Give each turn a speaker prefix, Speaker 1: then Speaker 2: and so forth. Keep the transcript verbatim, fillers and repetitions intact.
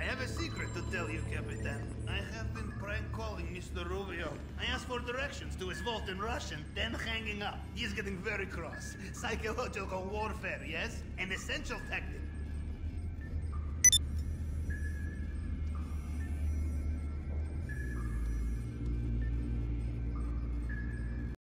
Speaker 1: have a secret to tell you, Capitan. I have been prank calling Mister Rubio. I asked for directions to his vault in Russian, then hanging up. He is getting very cross. Psychological warfare, yes? An essential tactic.